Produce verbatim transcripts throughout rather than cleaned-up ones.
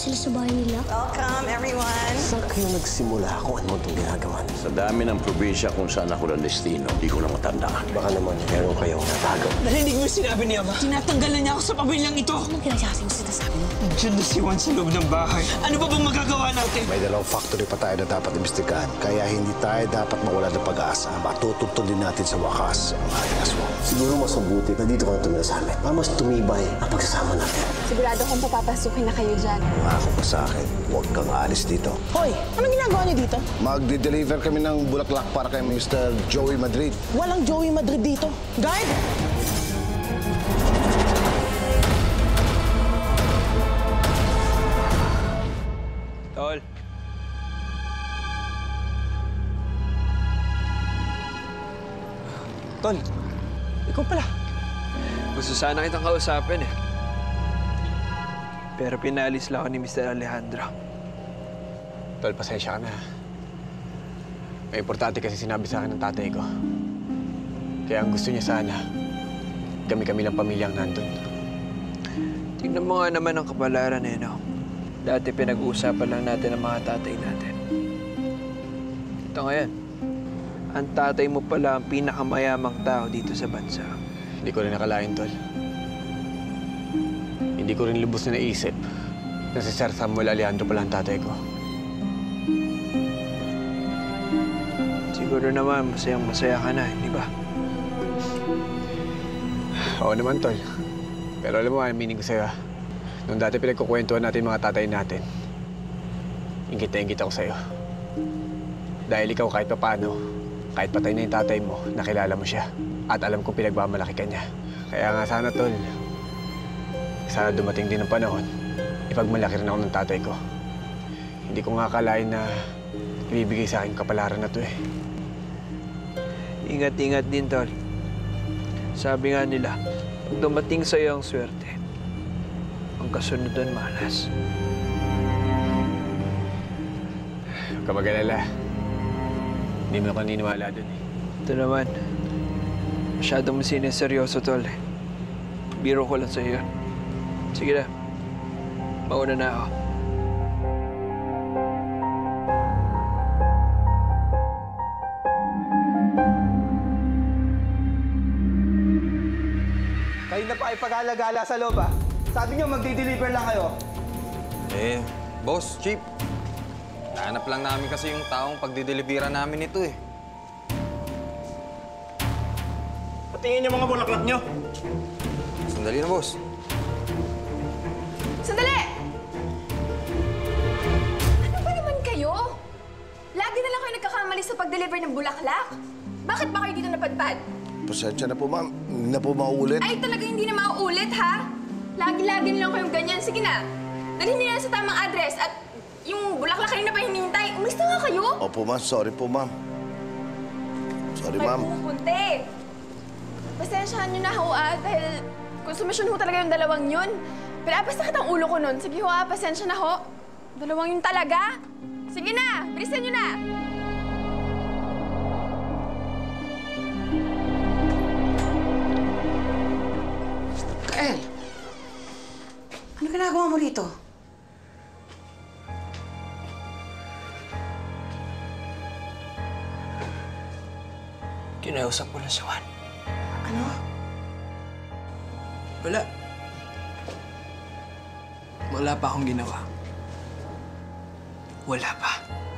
sila sa bahay nila. Welcome, everyone. Saan kayo nagsimula kung ano itong ginagawa niyo? Sa dami ng probinsya kung saan ako ng destino, hindi ko na matandaan. Baka naman meron kayong natago. Narinig mo yung sinabi ni Ama? Tinatanggalan niya ako sa pamilyang ito. Anong pinagsasabi mo sinasabi mo? Diyan na si Juan sa loob ng bahay. Ano ba bang magagawa natin? May dalawang factory pa tayo na dapat imbestigahan. Kaya hindi tayo dapat mawala ng pag-asa. Matutugtog din natin sa wakas ang ating aswang. Siguro mas mabuti na dito ka na tumira sa amin. Para mas tumibay ang pagsasama natin. Sigurado kong papapasukin na kayo dyan. Pangako ka sa akin, huwag kang alis dito. Hoy, anong ginagawa niyo dito? Magde-deliver kami ng bulaklak para kay Mister Joey Madrid. Walang Joey Madrid dito. Guard! Tol. Tol, ikaw pala. Gusto sana kitang kausapin eh. Pero pinalis lang ako ni Mister Alejandro. Tol, pasensya ka na. May importante kasi sinabi sa akin ng tatay ko. Kaya ang gusto niya sana, kami-kami ng pamilyang nandun. Tingnan mo nga naman ang kapalaran eh, no? Dati pinag-uusapan lang natin ang mga tatay natin. Ito ngayon, ang tatay mo pala ang pinakamayamang tao dito sa bansa. Hindi ko rin nakalain, Tol. Hindi ko rin lubos na naisip na si Sir Samuel Alejandro pala ang tatay ko. Siguro naman, masayang-masaya ka na, hindi ba? Oo naman, Tol. Pero alam mo, ang meaning ko sa'yo, nung dati pinagkukwentuhan natin mga tatay natin, ingit na ingit ako sa'yo. Dahil ikaw kahit papaano, kahit patay na yung tatay mo, nakilala mo siya. At alam kong pinagmamalaki ka niya. Kaya nga sana, Tol, sana dumating din ang panahon, ipagmalaki rin ako ng tatay ko. Hindi ko nga akalain na ibibigay sa akin kapalaran na to eh. Ingat-ingat din, Tol. Sabi nga nila, pag dumating sa'yo ang swerte, ang kasunod doon malas. Huwag ka mag-alala. Hindi mo ako naniniwala doon eh. Ito naman, masyadong sineseryoso, Tol eh. Biro ko lang sa'yo yun. Sige na, mauna na ako. Kayo na pa ay pag-alagala sa loob, ah. Sabi niyo, magdi-deliver lang kayo. Eh, boss, Chief. Nahanap lang namin kasi yung taong pagdi-delivera namin ito eh. Patingin niyo mga bulaklak niyo. Sandali na, boss. Sandali! Ano ba naman kayo? Lagi na lang kayo nagkakamali sa pag-deliver ng bulaklak. Bakit ba kayo dito napadpad? Pasensya na po, ma'am. Hindi na po mauulit. Ay, talaga hindi na mauulit, ha? Lagi-lagi na lang kayong ganyan. Sige na, dalhin niyo na sa tamang address at yung bulaklak kayo na pa hinihintay. Umalis na nga kayo. Opo, ma'am. Sorry po, ma'am. Sorry, ma'am. May pumupunti. Pasensyahan niyo na ho, ah, dahil konsumisyon ho talaga yung dalawang yun. Pero ah, basta kitang ulo ko nun. Sige ho, ah, pasensya na ho. Dalawang yun talaga. Sige na, bilisan niyo na. Kael, ano ginagawa mo rito? Kinausap ko lang si Juan. Ano? Wala. Wala pa akong ginawa. Wala pa.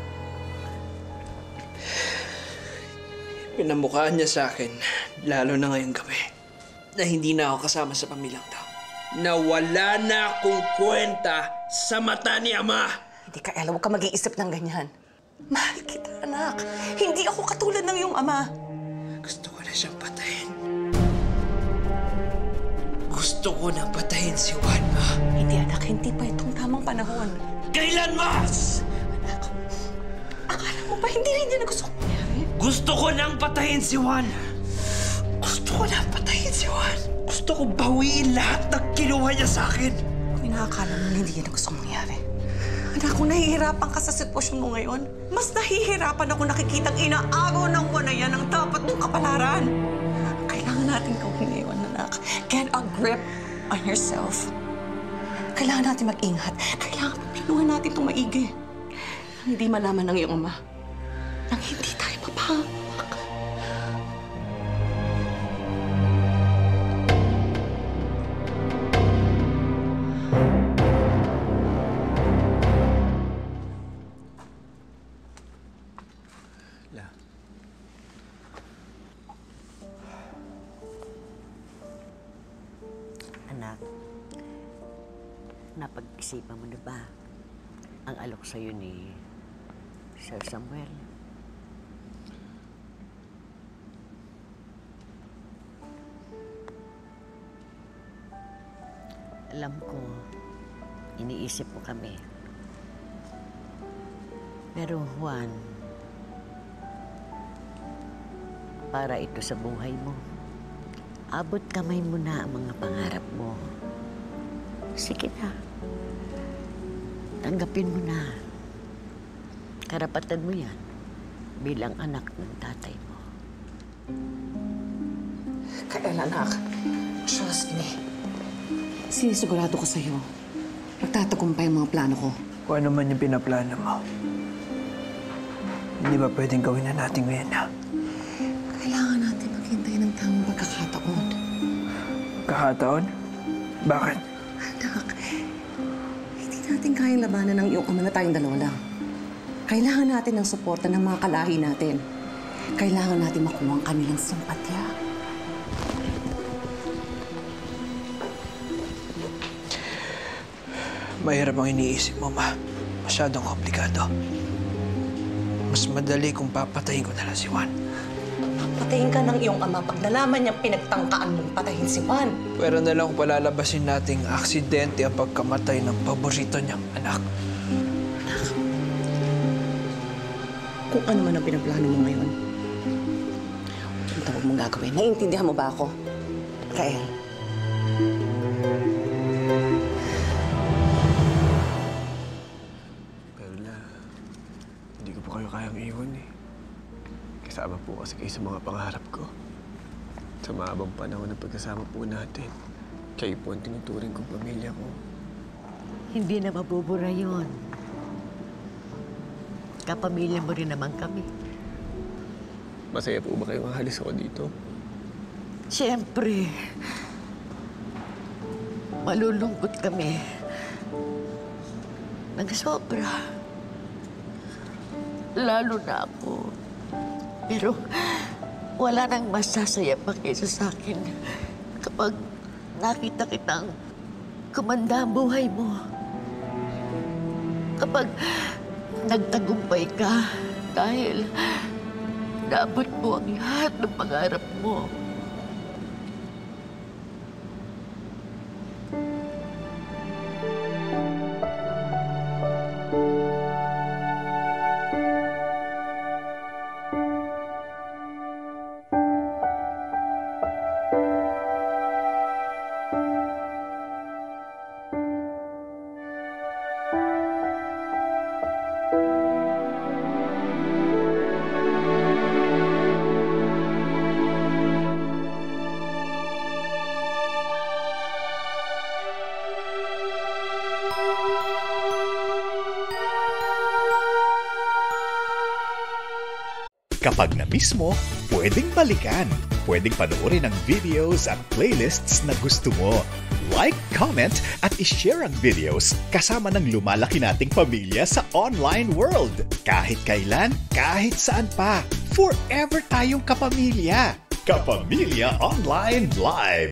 Pinamukhaan niya sa akin, lalo na ngayong gabi, na hindi na ako kasama sa pamilyang tao. Na wala na akong kwenta sa mata ni Ama. Hindi ka, Ella. Huwag ka mag-iisip ng ganyan. Mahal kita, anak. Hindi ako katulad ng iyong ama. Gusto ko na siyang patayin. Gusto ko na patayin si Juan, Ma. Hindi, anak. Hindi pa itong tamang panahon. Kailan, Mas? Anak, akala mo pa hindi rin yan na gusto ko mangyari? Gusto ko nang patayin si Juan. Gusto ko na patayin si Juan. Gusto ko bawiin lahat ng kinuha niya sa akin. Kung inaakala mo hindi yan na gusto kong mangyari. Anak, kung nahihirapan ka sa sitwasyon mo ngayon, mas nahihirapan ako nakikitang inaagaw ng buwan na yan ang dapat mong kapalaran. Kailangan natin gawin ngayon, anak. Get a grip on yourself. Kailangan natin mag-ingat. Kailangan pinuhan natin itong maigi. Hindi malaman ng iyong ama nang hindi tayo mapahamak. Anak, napag-isipan mo na ba ang alok sa'yo ni Sir Samuel? Alam ko, iniisip mo kami. Pero Juan, para ito sa buhay mo. Abot kamay mo na ang mga pangarap mo. Sige na. Tanggapin mo na. Karapatan mo yan bilang anak ng tatay mo. Kaya anak, trust me. Sinisigurado ko sa'yo. Magtatagumpay ang mga plano ko. Kung ano man yung pinaplano mo, hindi ba pwedeng gawin na natin ngayon na? Kailangan natin maghintay ng tamang pagkakataon. Pagkakataon? Bakit? Anak, hindi natin kayang labanan ng iyong ama na tayong dalawa lang. Kailangan natin ng suporta ng mga kalahi natin. Kailangan natin makuha ang kanilang simpatya. Mahirap ang iniisip mo, Ma. Masyadong komplikado. Mas madali kung papatayin ko na lang si Juan. Patayin ka ng iyong ama pag nalaman niyang pinagtangkaan mong patayin si Juan. Pero na lang kung palalabasin nating aksidente ang pagkamatay ng paborito niyang anak. Anak, kung ano man ang pinaplano mo ngayon, ang tawag mong gagawin. Naiintindihan mo ba ako, Kael? Perla, hindi ko po kayo kayang iwan eh. Kasama po kasi kayo sa mga pangarap ko. Sa mahabang panahon ng pagkasama po natin, kayo po ang tinuturing kong pamilya ko. Hindi na mabubura yun. Kapamilya mo rin naman kami. Masaya po ba kayong ahalis ako dito? Siyempre. Malulungkot kami. Nagsobra. Lalo na ako. Pero wala nang masasaya pa kaysa sa akin kapag nakita kitang kumanda ang buhay mo. Kapag nagtagumpay ka dahil naabot mo ang lahat ng pangarap mo. Kapag na-miss mo, pwedeng balikan. Pwedeng panoorin ang videos at playlists na gusto mo. Like, comment, at ishare ang videos kasama ng lumalaki nating pamilya sa online world. Kahit kailan, kahit saan pa. Forever tayong kapamilya. Kapamilya Online Live.